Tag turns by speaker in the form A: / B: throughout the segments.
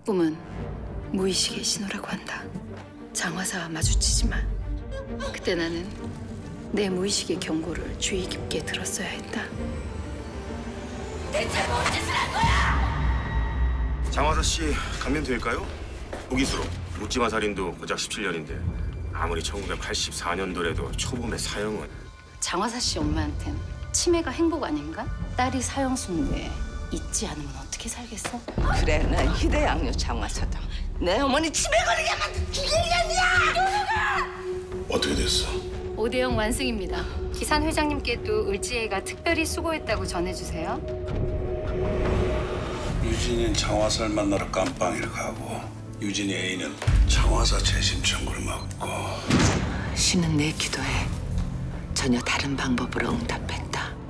A: 꿈은 무의식의 신호라고 한다. 장화사와 마주치지만 그때 나는 내 무의식의 경고를 주의 깊게 들었어야 했다.
B: 대체 뭔 짓을 한 거야?
C: 장화사 씨 감면될까요? 무기수로 묻지마 살인도 고작 17년인데 아무리 1984년도라도 초범의 사형은.
A: 장화사 씨 엄마한텐 치매가 행복 아닌가? 딸이 사형 승무에 있지 않으면 어떻게 살겠어?
B: 그래, 난 희대양요 장화사다. 내 어머니 치매 걸리게 만든 죽일 년이야!
C: 어떻게 됐어?
A: 5대0 완승입니다. 기산 회장님께도 을지혜가 특별히 수고했다고 전해주세요.
D: 유진이는 장화사를 만나러 깜빵이를 가고 유진이 애인은 장화사 재심 청구를 맡고.
B: 신은 내 기도에 전혀 다른 방법으로 응답했다.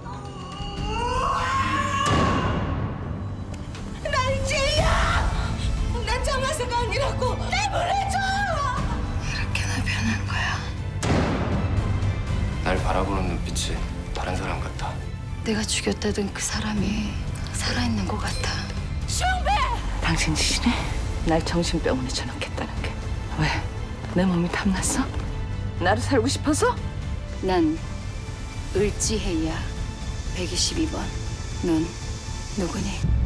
B: 나 이제야! 난 장화사가 아니라고 내보내줘!
A: 이렇게나 변한 거야.
E: 날 바라보는 눈빛이 다른 사람 같아.
A: 내가 죽였다던 그 사람이 살아있는 것 같아.
B: 숭배! 당신 짓이네? 날 정신병원에 전학했다는 게. 왜? 내 몸이 탐났어? 나로 살고 싶어서?
A: 난 을지혜야. 122번. 넌 누구니?